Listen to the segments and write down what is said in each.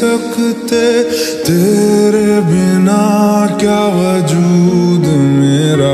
सकते, तेरे बिना क्या वजूद मेरा।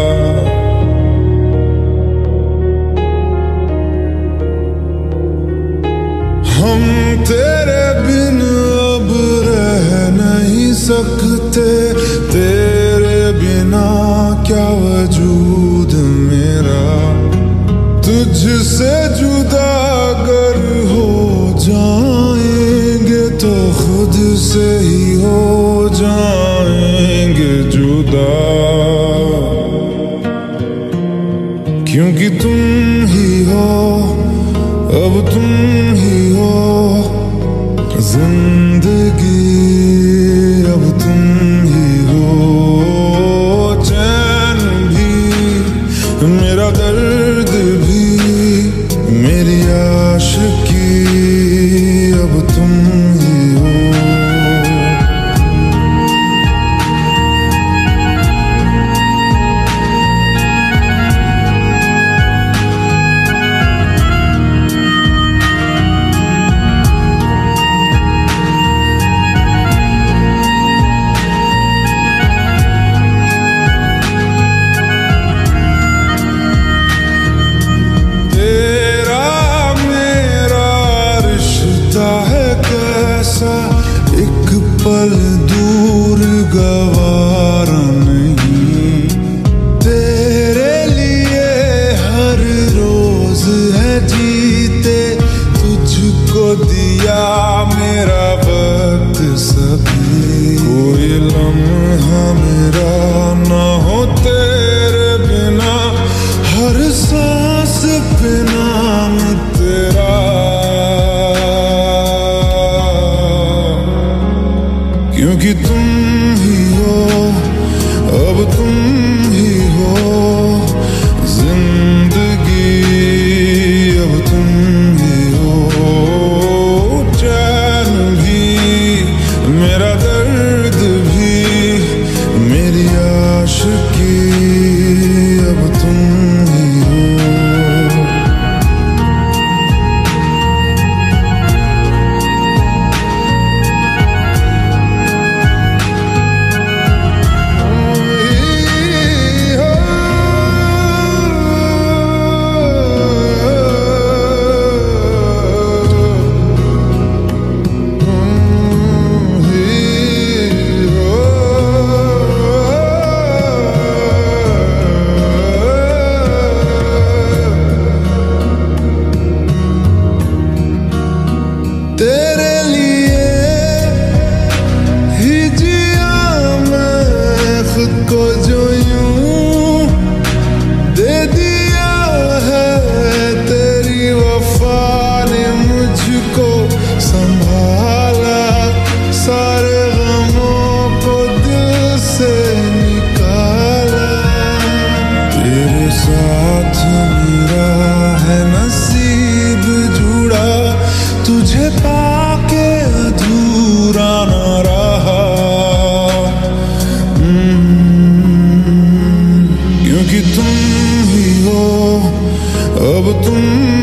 हम तेरे बिन अब रह नहीं सकते, तेरे बिना क्या वजूद मेरा। तुझसे जुदा अगर हो जाएंगे तो खुद से ही हो जाएंगे जुदा, क्योंकि तुम ही हो, अब तुम ही हो जिंदगी, अब तुम ही हो चैन भी, मेरा दर्द भी, मेरी आशिकी, अब तुम ही हो। एक पल दूर गवारा नहीं, तेरे लिए हर रोज है जीते, तुझको दिया मेरा वक्त सभी। कोई लम्हा मेरा ना हो तेरे बिना, हर सांस पे नाम तेरा, क्योंकि तुम ही हो, अब तुम ही हो जिंदगी, अब तुम ही हो चैन भी, मेरा दर्द भी, मेरी आशिकी, अब तुम ही हो। तेरे लिए ही जिया मैं खुद को, जो यूं दे दिया है तेरी वफा ने मुझको संभाला, सारे गमों को दिल से निकाला। तेरे साथ मेरा है नसीब जुड़ा, तुझे पाके अधूरा न रहा, क्योंकि तुम ही हो, अब तुम